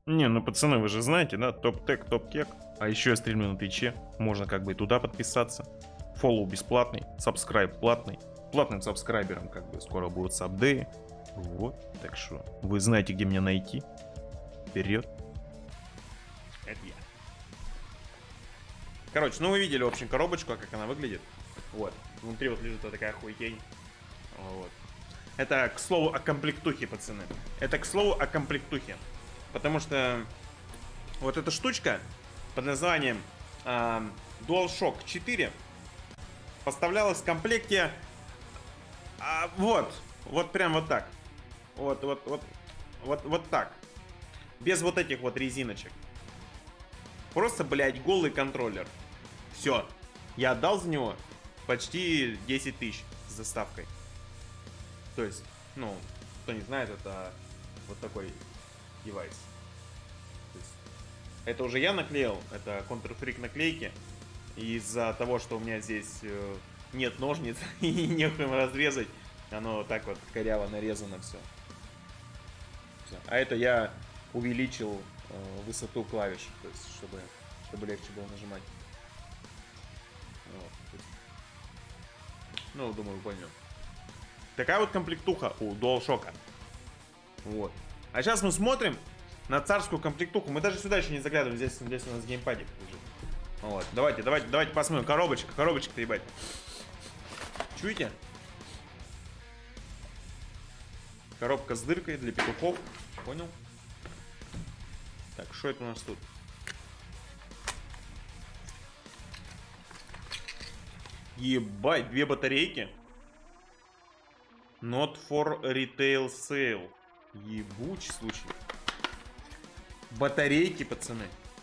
Не, ну пацаны, вы же знаете, да, топ-тек, топ-кек. А еще я стримлю на Твиче, можно как бы и туда подписаться. Фоллоу бесплатный, сабскрайб платный. Платным сабскрайберам как бы скоро будут сабдеи. Вот, так что вы знаете, где меня найти. Вперед. Это я. Короче, ну вы видели, в общем, коробочку, как она выглядит. Вот, внутри вот лежит вот такая хуйень. Вот. Это, к слову, о комплектухе, пацаны. Это, к слову, о комплектухе. Потому что вот эта штучка под названием DualShock 4 поставлялась в комплекте вот прям вот так. Вот так. Без вот этих вот резиночек. Просто, блядь, голый контроллер. Все. Я отдал за него почти 10 тысяч с доставкой. То есть, ну, кто не знает, это вот такой девайс. То есть, это уже я наклеил, это Counter-Strike наклейки. И из-за того, что у меня здесь нет ножниц и нехуй разрезать, оно так вот коряво нарезано все. А это я увеличил высоту клавиш, то есть, чтобы легче было нажимать. Вот, то есть, ну, думаю, вы поняли. Такая вот комплектуха у DualShock. Вот. А сейчас мы смотрим на царскую комплектуху. Мы даже сюда еще не заглядываем. Здесь у нас геймпадик лежит. Вот. Давайте посмотрим. Коробочка-то, ебать. Чуете? Коробка с дыркой для петухов. Понял? Так, что это у нас тут? Ебать, 2 батарейки. Not for retail sale. Ебучий случай. Батарейки, пацаны.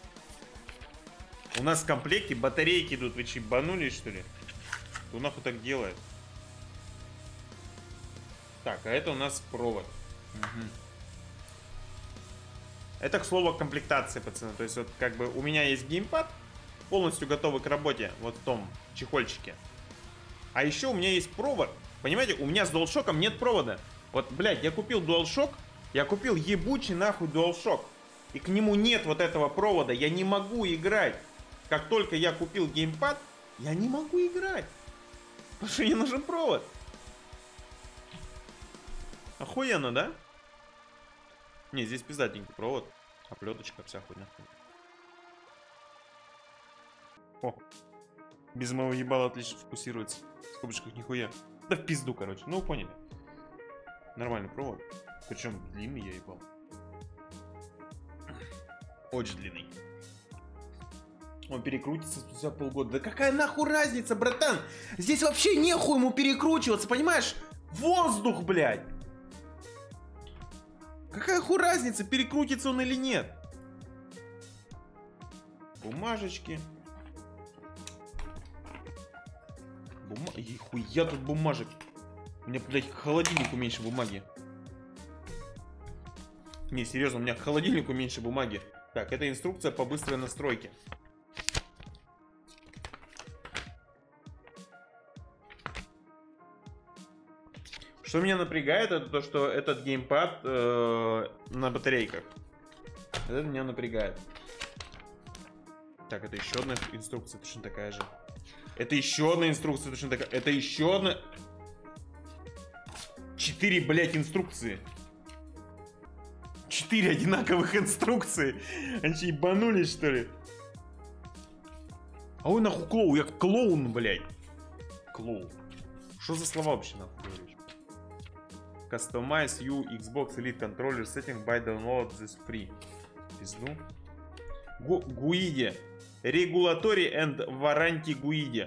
У нас в комплекте батарейки идут. Вы чебанулись, что ли? Кто нахуй так делает? Так, а это у нас провод. Угу. Это, к слову, комплектация, пацаны. То есть, вот как бы у меня есть геймпад, полностью готовый к работе, вот в том чехольчике. А еще у меня есть провод. Понимаете, у меня с DualShock'ом нет провода. Вот, блядь, я купил DualShock, я купил ебучий нахуй DualShock. И к нему нет вот этого провода. Я не могу играть. Как только я купил геймпад, я не могу играть. Потому что мне нужен провод. Охуенно, да? Не, здесь пиздатенький провод. Оплеточка, вся хуйня. О, без моего ебала отлично фокусируется. В скобочках нихуя. Да в пизду, короче. Ну, поняли. Нормальный провод. Причем длинный я ебал. Очень длинный. Он перекрутится спустя полгода. Да какая нахуй разница, братан? Здесь вообще нехуй ему перекручиваться, понимаешь? Воздух, блядь. Какая хуй разница, перекрутится он или нет? Бумажечки. Хуя тут бумажек. У меня, блядь, к холодильнику меньше бумаги. Не, серьезно, у меня к холодильнику меньше бумаги. Так, это инструкция по быстрой настройке. Что меня напрягает, это то, что этот геймпад на батарейках. Это меня напрягает. Так, это еще одна инструкция, точно такая же. Это еще одна инструкция, точно такая. Это еще одна... 4, блядь, инструкции. 4 одинаковых инструкции. Они че, ебанулись, что ли? А ой, нахуй клоун, я клоун, блядь. Клоун. Что за слова вообще нахуй говоришь? Customize you Xbox Elite Controller setting by download this free. Пизду. Гуиде. Regulatory and Warranty Гуиде.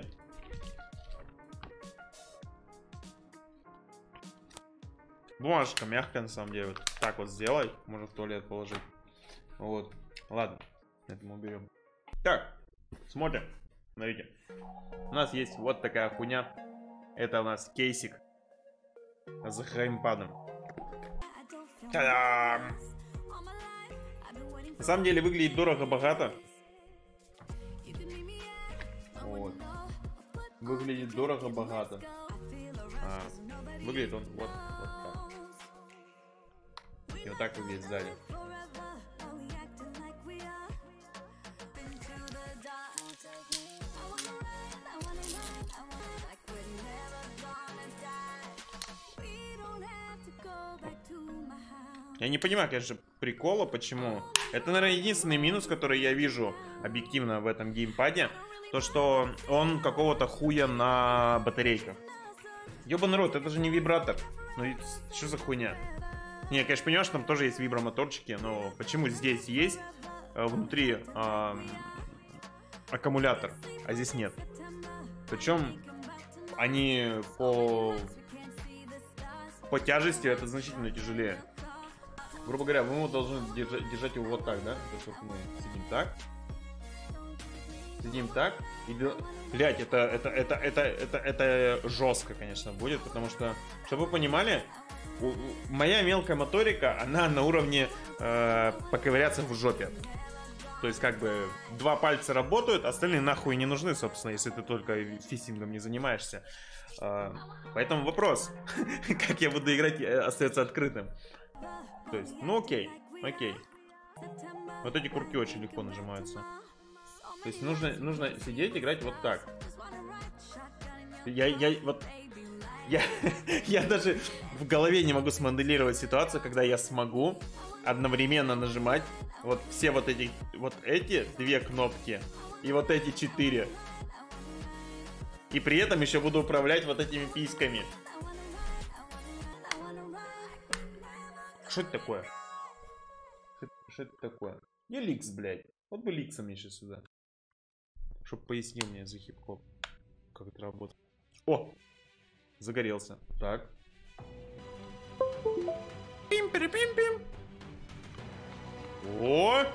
Бумажка мягкая, на самом деле. Вот так вот сделай. Можно в туалет положить. Вот. Ладно. Это мы уберем. Так. Смотрим. Смотрите. У нас есть вот такая хуйня. Это у нас кейсик. За геймпадом. Та-дам! На самом деле выглядит дорого-богато. Вот. Выглядит дорого-богато. Выглядит он вот так. И вот так выглядит сзади. Я не понимаю, конечно, прикола, почему. Это, наверное, единственный минус, который я вижу объективно в этом геймпаде. То, что он какого-то хуя на батарейках. Ёбаный рот, это же не вибратор. Ну, что за хуйня? Не, я, конечно, понимаю, что там тоже есть вибромоторчики, но почему здесь есть внутри аккумулятор, а здесь нет? Причем они по тяжести это значительно тяжелее. Грубо говоря, мы должны держать его вот так, да? То есть вот мы сидим так. Сидим так. И, блять, это жестко, конечно, будет. Потому что, чтобы вы понимали, моя мелкая моторика, она на уровне поковыряться в жопе. То есть, как бы, 2 пальца работают, остальные нахуй не нужны, собственно, если ты только фистингом не занимаешься. Поэтому вопрос, как я буду играть, остается открытым. То есть, ну окей. Вот эти курки очень легко нажимаются. То есть нужно сидеть, играть вот так. Я даже в голове не могу смоделировать ситуацию, когда я смогу одновременно нажимать вот все вот эти 2 кнопки и вот эти 4. И при этом еще буду управлять вот этими письками. Что это такое? Что это такое? Я Ликс, блядь. Вот бы Ликса мне сейчас сюда. Чтоб пояснил мне за хип-хоп. Как это работает. О! Загорелся. Так. Пим-пим-пим-пим. О!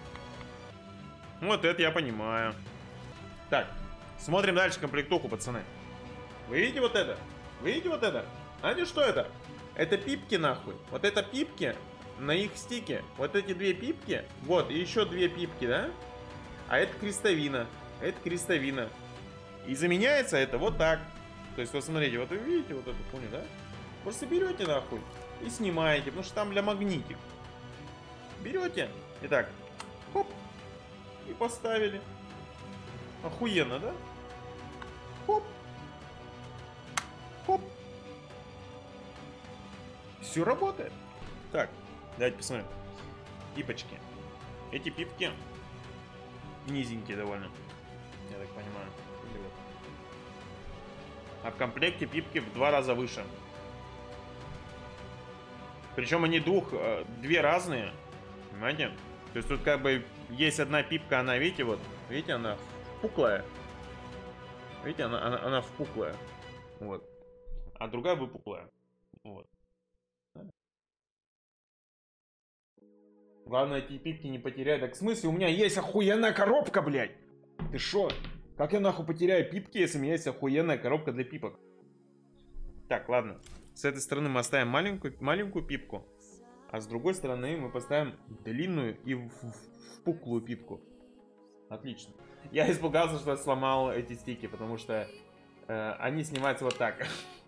Вот это я понимаю. Так. Смотрим дальше комплектуху, пацаны. Вы видите вот это? Вы видите вот это? Знаете, что это? Это пипки, нахуй. Вот это пипки на их стике. Вот эти 2 пипки. Вот, и еще 2 пипки, да? А это крестовина. Это крестовина. И заменяется это вот так. То есть, вот смотрите, вот вы видите вот эту хуйню, да? Просто берете, нахуй, и снимаете, потому что там для магнитик. Берете. Итак, хоп. И поставили. Охуенно, да? Хоп. Хоп. Все работает. Так, давайте посмотрим. Пипочки. Эти пипки низенькие довольно, я так понимаю. А в комплекте пипки в 2 раза выше. Причем они 2 разные. Понимаете? То есть тут как бы есть одна пипка, она, видите, вот. Видите, она впуклая. Видите, она впуклая. Вот. А другая выпуклая. Вот. Главное, эти пипки не потерять. Так в смысле, у меня есть охуенная коробка, блядь. Ты шо? Как я нахуй потеряю пипки, если у меня есть охуенная коробка для пипок? Так, ладно. С этой стороны мы оставим маленькую пипку. А с другой стороны мы поставим длинную и впуклую пипку. Отлично. Я испугался, что я сломал эти стики, потому что они снимаются вот так.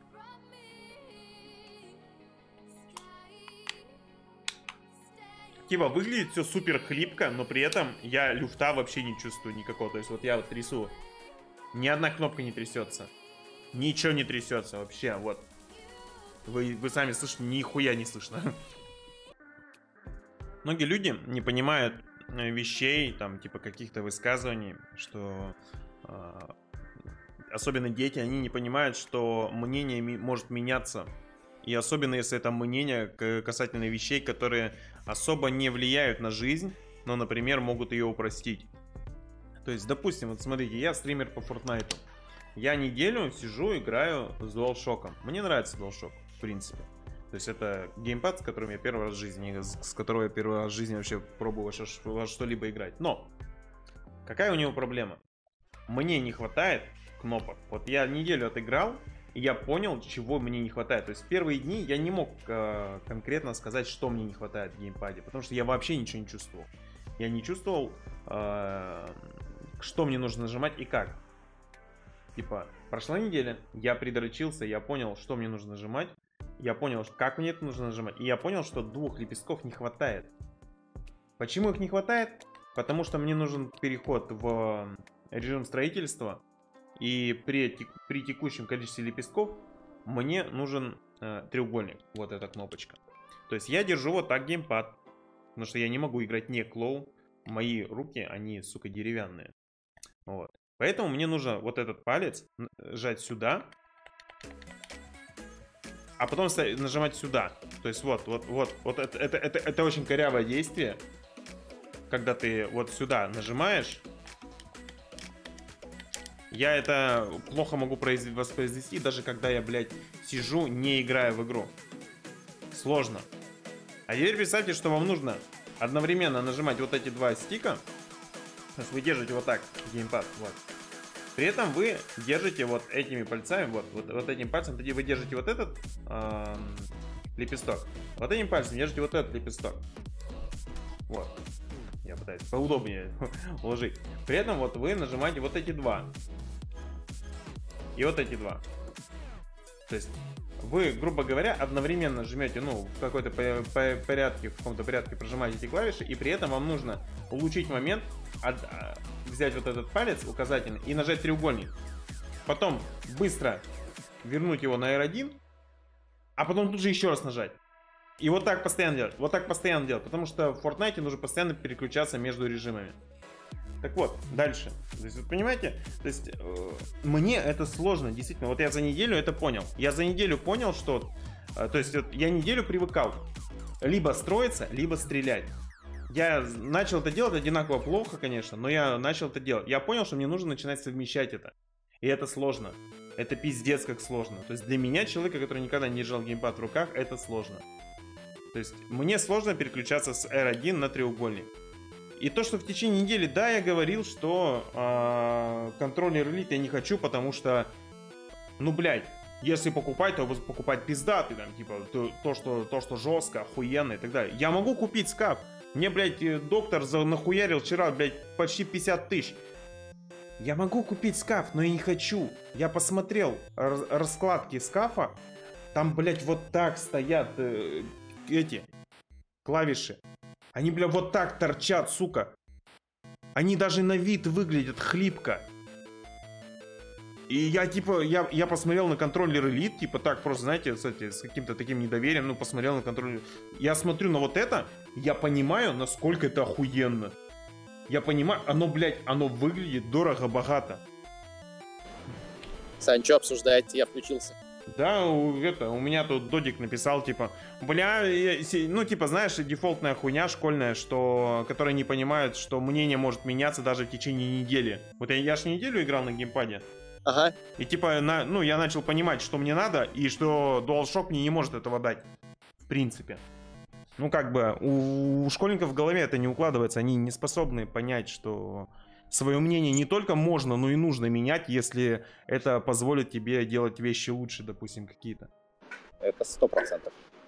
Типа выглядит все супер хлипко, но при этом я люфта вообще не чувствую никакого. То есть вот я вот трясу. Ни одна кнопка не трясется. Ничего не трясется вообще, вот. Вы сами слышите, нихуя не слышно. Многие люди не понимают вещей, там, типа каких-то высказываний, что... особенно дети, они не понимают, что мнение может меняться. И особенно, если это мнение касательно вещей, которые особо не влияют на жизнь, но, например, могут ее упростить. То есть, допустим, вот смотрите, я стример по Fortnite. Я неделю сижу, играю с DualShock. Мне нравится DualShock, в принципе. То есть это геймпад, с которым я первый раз в жизни, с которого я первый раз в жизни вообще пробую во что-либо играть. Но, какая у него проблема? Мне не хватает кнопок. Вот я неделю отыграл, и я понял, чего мне не хватает. То есть в первые дни я не мог конкретно сказать, что мне не хватает в геймпаде. Потому что я вообще ничего не чувствовал. Я не чувствовал, что мне нужно нажимать и как. Типа, прошла неделя, я придрочился, я понял, что мне нужно нажимать. Я понял, как мне это нужно нажимать. И я понял, что 2 лепестков не хватает. Почему их не хватает? Потому что мне нужен переход в режим строительства. И при текущем количестве лепестков мне нужен треугольник. Вот эта кнопочка. То То есть я держу вот так геймпад. Потому что я не могу играть не клоу. Мои руки, они, сука, деревянные. Вот. Поэтому мне нужно вот этот палец сжать сюда. А потом нажимать сюда. То есть вот это очень корявое действие. Когда ты вот сюда нажимаешь. Я это плохо могу воспроизвести, даже когда я, блядь, сижу, не играя в игру. Сложно. А теперь представьте, что вам нужно одновременно нажимать вот эти два стика. То есть вы держите вот так геймпад, вот. При этом вы держите вот этими пальцами, вот этим пальцем, тогда вы держите вот этот лепесток. Вот этим пальцем держите вот этот лепесток. Вот. Я пытаюсь поудобнее уложить. При этом вот вы нажимаете вот эти два. И вот эти два. То есть вы, грубо говоря, одновременно жмете, ну, в какой-то порядке, в каком-то порядке прожимаете эти клавиши, и при этом вам нужно улучшить момент, взять вот этот палец указательный и нажать треугольник. Потом быстро вернуть его на R1, а потом тут же еще раз нажать. И вот так постоянно делать, вот так постоянно делать, потому что в Fortnite нужно постоянно переключаться между режимами. Так вот, дальше. То есть, вы понимаете, то есть, мне это сложно, действительно. Вот я за неделю это понял. Я за неделю понял, что... То есть, вот, я неделю привыкал либо строиться, либо стрелять. Я начал это делать одинаково плохо, конечно, но я начал это делать. Я понял, что мне нужно начинать совмещать это. И это сложно. Это пиздец как сложно. То есть, для меня, человека, который никогда не держал геймпад в руках, это сложно. То есть, мне сложно переключаться с R1 на треугольник. И то, что в течение недели, да, я говорил, что контроллер Elite я не хочу, потому что, ну, блядь, если покупать, то покупать пиздатый, там, типа, то, что жестко, охуенно и так далее. Я могу купить скаф. Мне, блядь, доктор нахуярил вчера, блядь, почти 50 тысяч. Я могу купить скаф, но я не хочу. Я посмотрел раскладки скафа. Там, блядь, вот так стоят эти клавиши. Они, бля, вот так торчат, сука. Они даже на вид выглядят хлипко. И я, типа, я посмотрел на контроллер Elite, типа, так, просто, знаете, с каким-то таким недоверием, ну, посмотрел на контроллер. Я смотрю на вот это, я понимаю, насколько это охуенно. Я понимаю, оно, блядь, оно выглядит дорого-богато. Сань, что обсуждаете? Я включился. Да, у меня тут Додик написал, типа, бля, ну, типа, знаешь, дефолтная хуйня школьная, которая не понимает, что мнение может меняться даже в течение недели. Вот я ж неделю играл на геймпаде. Ага. И, типа, я начал понимать, что мне надо, и что DualShock мне не может этого дать. В принципе. Ну, как бы, у школьников в голове это не укладывается, они не способны понять, что... Свое мнение не только можно, но и нужно менять, если это позволит тебе делать вещи лучше, допустим, какие-то. Это 100%.